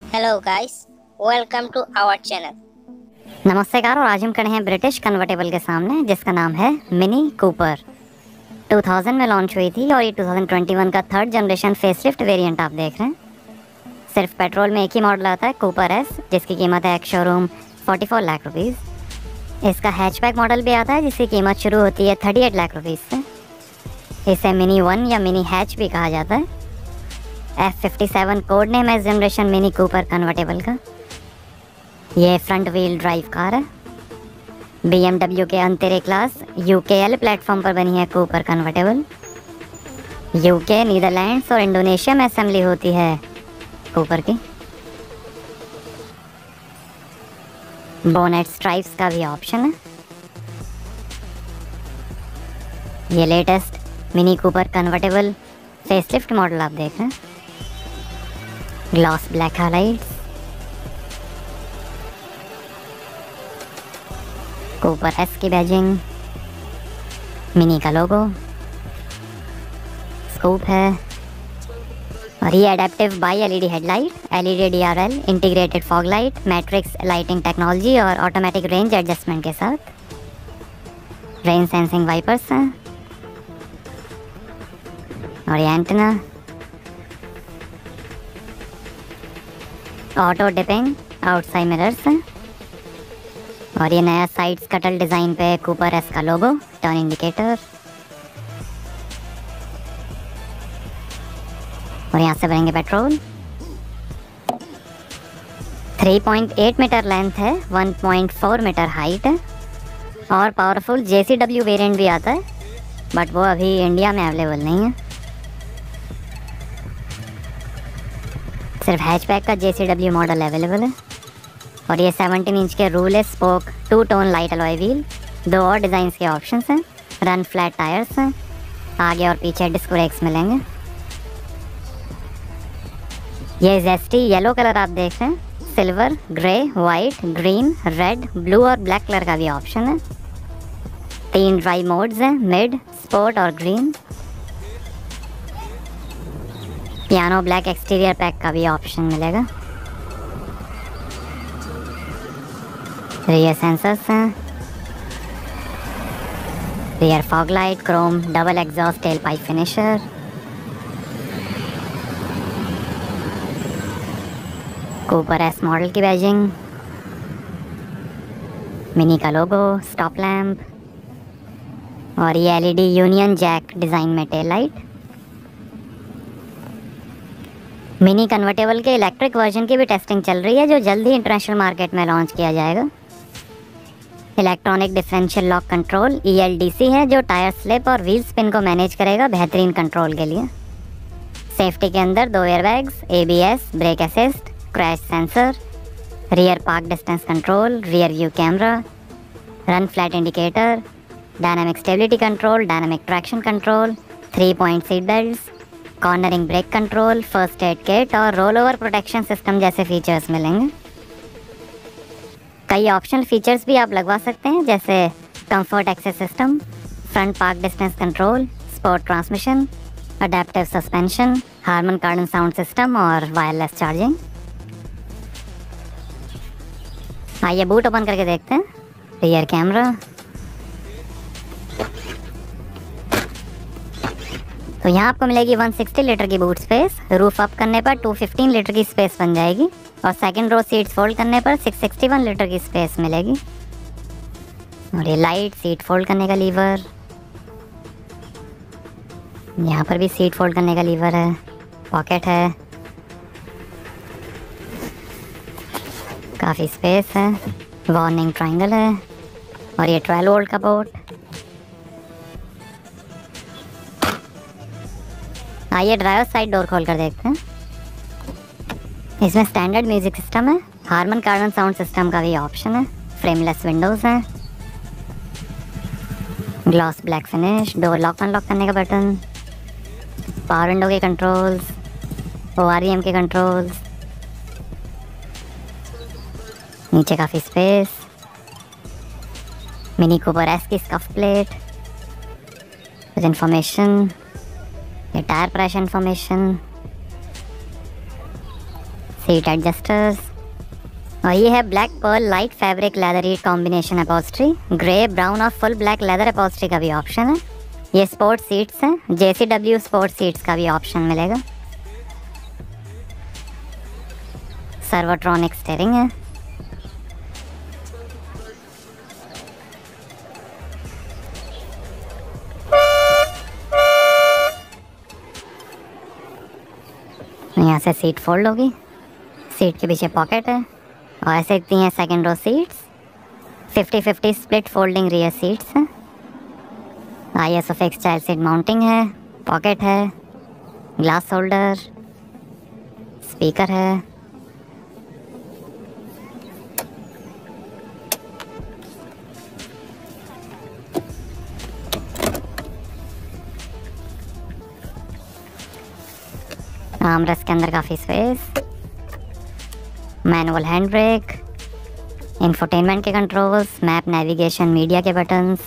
Hello guys, welcome to our channel. नमस्कार। और आज हम खड़े हैं ब्रिटिश कन्वर्टेबल के सामने जिसका नाम है मिनी कूपर। 2000 में लॉन्च हुई थी और ये 2021 का थर्ड जनरेशन फेसलिफ्ट वेरिएंट आप देख रहे हैं। सिर्फ पेट्रोल में एक ही मॉडल आता है, कूपर एस, जिसकी कीमत है एक्स शोरूम 44 लाख रुपीज़। इसका हैचबैक मॉडल भी आता है जिसकी कीमत शुरू होती है 38 लाख रुपीज़ से। इसे मिनी 1 या मिनी हैच भी कहा जाता है। F57 कोड नेम है इस जनरेशन मिनी कूपर कन्वर्टेबल का। ये फ्रंट व्हील ड्राइव कार है। BMW के अंतरे क्लास UKL प्लेटफॉर्म पर बनी है कूपर कन्वर्टेबल। UK, नीदरलैंड्स और इंडोनेशिया में असेंबली होती है कूपर की। बोनेट स्ट्राइप्स का भी ऑप्शन है। ये latest Mini Cooper convertible facelift model आप देख रहे हैं। Gloss black highlights, Cooper S की बैजिंग, मिनी का लोगो, स्कूप है और ये adaptive bi LED headlight, LED DRL, integrated fog light, matrix lighting technology और ऑटोमेटिक रेंज एडजस्टमेंट के साथ। रेन सेंसिंग वाइपर्स हैं और ये antenna, auto dipping outside mirrors हैं और ये नया साइड स्कटल डिज़ाइन पे कूपर एस का लोगो, टर्न इंडिकेटर और यहाँ से भरेंगे पेट्रोल। 3.8 मीटर लेंथ है, 1.4 मीटर हाइट है और पावरफुल JCW वेरिएंट भी आता है, बट वो अभी इंडिया में अवेलेबल नहीं है। सिर्फ हैचबैक का JCW मॉडल अवेलेबल है और ये 17 इंच के roulette spoke 2 tone light alloy wheel, 2 और डिज़ाइंस के ऑप्शंस हैं। रन फ्लैट टायर्स हैं, आगे और पीछे डिस्क ब्रेक्स मिलेंगे। ये जेस्टी येलो कलर आप देख रहे हैं, silver, grey, white, green, red, blue और ब्लैक कलर का भी ऑप्शन है। 3 ड्राइव मोड्स हैं, मिड, स्पोर्ट और green. Piano black exterior pack का भी ऑप्शन मिलेगा। रियर सेंसर्स हैं, rear fog light, chrome double exhaust tail pipe finisher, Cooper S model की बैजिंग, मिनी का लोगो, स्टॉप लैम्प और ये LED यूनियन जैक डिज़ाइन में टेल लाइट। मिनी कन्वर्टेबल के इलेक्ट्रिक वर्जन की भी टेस्टिंग चल रही है जो जल्द ही इंटरनेशनल मार्केट में लॉन्च किया जाएगा। Electronic differential lock control ELDC है जो टायर स्लिप और व्हील स्पिन को मैनेज करेगा बेहतरीन कंट्रोल के लिए। सेफ्टी के अंदर 2 airbags, ABS, brake assist, crash sensor, rear park distance control, rear view camera, run flat indicator, dynamic stability control, dynamic traction control, 3 point seat belts, cornering brake control, first aid kit और role over protection system जैसे features मिलेंगे। कई optional features भी आप लगवा सकते हैं जैसे comfort access system, front park distance control, sport transmission, adaptive suspension, Harman Kardon sound system और वायरलेस चार्जिंग। आइए बूट ओपन करके देखते हैं। रियर कैमरा, तो यहाँ आपको मिलेगी 160 लीटर की बूट स्पेस। रूफ अप करने पर 215 लीटर की स्पेस बन जाएगी और सेकंड रो सीट्स फोल्ड करने पर 661 लीटर की स्पेस मिलेगी। और ये लाइट सीट फोल्ड करने का लीवर, यहाँ पर भी सीट फोल्ड करने का लीवर है, पॉकेट है, काफ़ी स्पेस है, वार्निंग ट्रायंगल है और ये 12 वोल्ट का पोर्ट। आइए ड्राइवर साइड डोर खोल कर देखते हैं। इसमें स्टैंडर्ड म्यूजिक सिस्टम है, हार्मन कॉर्डन साउंड सिस्टम का भी ऑप्शन है, फ्रेमलेस विंडोज़ हैं, gloss black finish, door lock unlock करने का बटन, पावर विंडो के कंट्रोल्स, OREM के कंट्रोल्स, नीचे काफ़ी स्पेस, मिनी कूपर एस की स्कफ प्लेट, कुछ इन्फॉर्मेशन, ये tyre pressure information, seat adjusters, और ये है black pearl light fabric leatherette combination upholstery. Grey, brown और फुल ब्लैक लेदर अपॉल्स्ट्री का भी ऑप्शन है। ये स्पोर्ट सीट्स हैं, JCW स्पोर्ट सीट्स का भी ऑप्शन मिलेगा। सर्वोट्रॉनिक स्टीयरिंग है। यहाँ से सीट फोल्ड होगी, सीट के पीछे पॉकेट है, और ऐसे दिखती हैं second row seats. 50-50 split folding rear seats हैं। ISOFIX चाइल्ड सीट माउंटिंग है, पॉकेट है, ग्लास होल्डर, स्पीकर है। आर्मरेस्ट के अंदर काफ़ी space, manual hand brake, infotainment के कंट्रोल्स, मैप, नेविगेशन, मीडिया के बटन्स,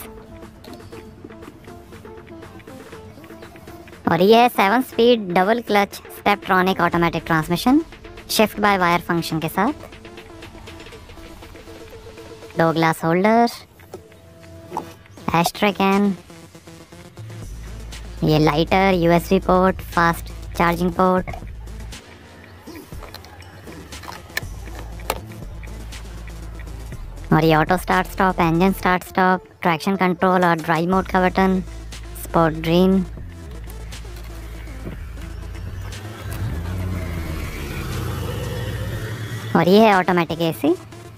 और ये है 7 speed double clutch Steptronic automatic transmission shift by wire function के साथ। 2 ग्लास होल्डर, एस्ट्रे कैन, ये lighter, USB port, fast charging port, और ये auto start stop, engine start stop, traction control और ड्राइव मोड का बटन, स्पोर्ट ड्रीम, और ये है ऑटोमेटिक AC।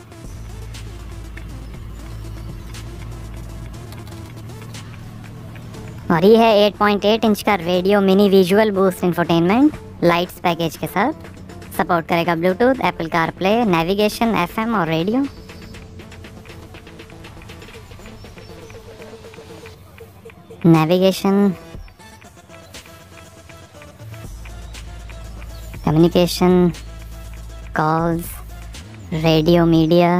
और ये है 8.8 इंच का radio Mini visual boost infotainment lights package के साथ। सपोर्ट करेगा Bluetooth, Apple CarPlay, navigation, FM और radio. Navigation, communication, calls, radio, media,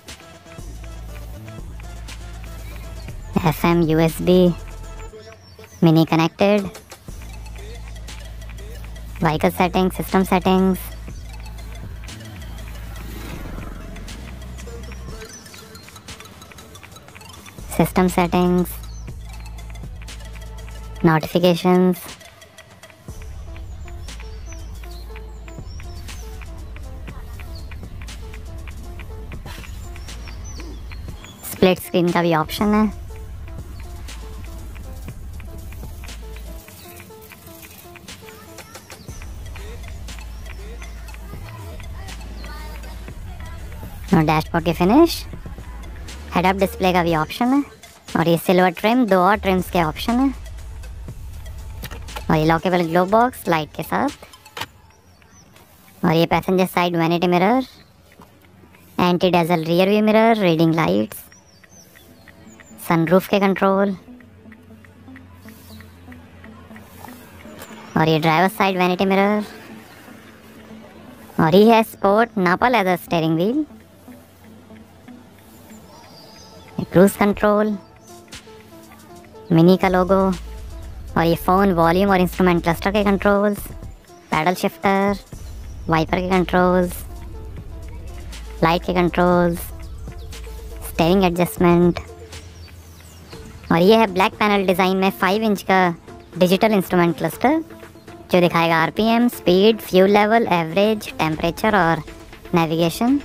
FM, USB, Mini connected, vehicle settings, system settings, system settings, notifications, split screen का भी option है। और dashboard की finish, head up display का भी option है, और ये सिल्वर ट्रिम, 2 और ट्रिम्स के ऑप्शन है, और ये लॉकेबल ग्लो बॉक्स लाइट के साथ, और ये passenger side vanity mirror, anti dazzle rear view mirror, reading lights, sunroof के कंट्रोल, और ये ड्राइवर साइड वैनिटी मिरर, और ये है sport Nappa leather steering wheel, cruise control, Mini का लोगो, और ये फ़ोन, वॉल्यूम और इंस्ट्रूमेंट क्लस्टर के कंट्रोल्स, पैडल शिफ्टर, वाइपर के कंट्रोल्स, लाइट के कंट्रोल्स, स्टीयरिंग एडजस्टमेंट, और ये है ब्लैक पैनल डिज़ाइन में 5 इंच का डिजिटल इंस्ट्रूमेंट क्लस्टर जो दिखाएगा RPM, speed, fuel level, average, temperature और नेविगेशन।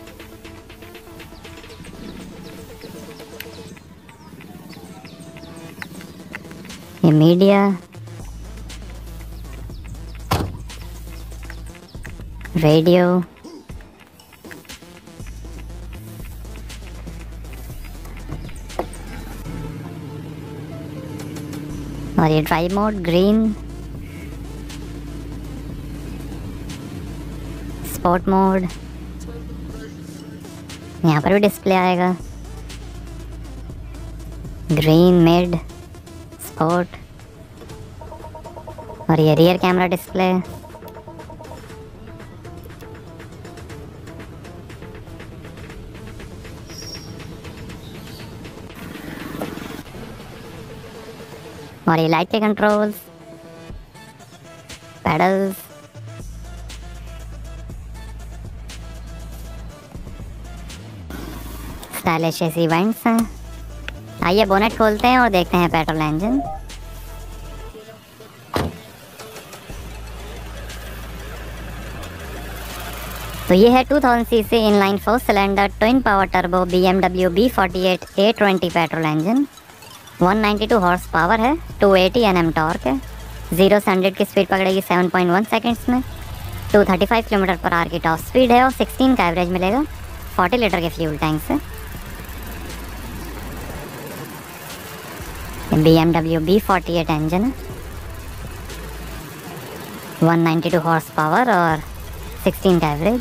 ये मीडिया, रेडियो, और ये drive mode, green, sport mode, यहाँ पर भी डिस्प्ले आएगा, ग्रीन, मिड, स्पोर्ट, और ये रियर कैमरा डिस्प्ले, और ये लाइट के controls, paddles, stylish AC vents हैं। आइए बोनेट खोलते हैं और देखते हैं पेट्रोल इंजन। तो ये है 2000 CC inline 4 cylinder twin power turbo BMW B48 A20 petrol engine. 192 horse power है, 280 Nm टॉर्क है। 0 से 100 की स्पीड पकड़ेगी 7.1 सेकंड्स में। 235 km/h की टॉप स्पीड है और 16 का एवरेज मिलेगा 40 लीटर के फ्यूल टैंक से। BMW B48 इंजन है, 192 हॉर्स पावर और 16 का एवरेज।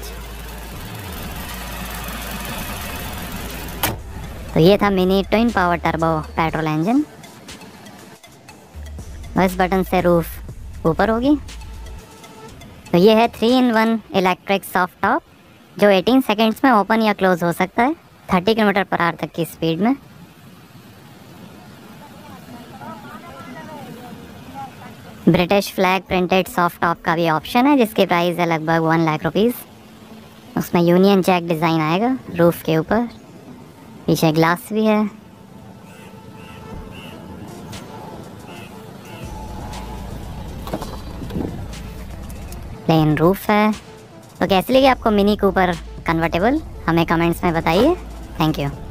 तो ये था Mini twin power turbo petrol engine. इस बटन से रूफ ऊपर होगी। तो ये है 3-in-1 इलेक्ट्रिक सॉफ्ट टॉप जो 18 सेकंड्स में ओपन या क्लोज हो सकता है 30 km/h तक की स्पीड में। British flag printed soft top का भी ऑप्शन है जिसकी प्राइस है लगभग 1 लाख रुपीज़। उसमें यूनियन जैक डिज़ाइन आएगा रूफ के ऊपर, पीछे ग्लास भी है। प्लेन रूफ है। तो कैसी लगी आपको मिनी कूपर कन्वर्टेबल, हमें कमेंट्स में बताइए। Thank you.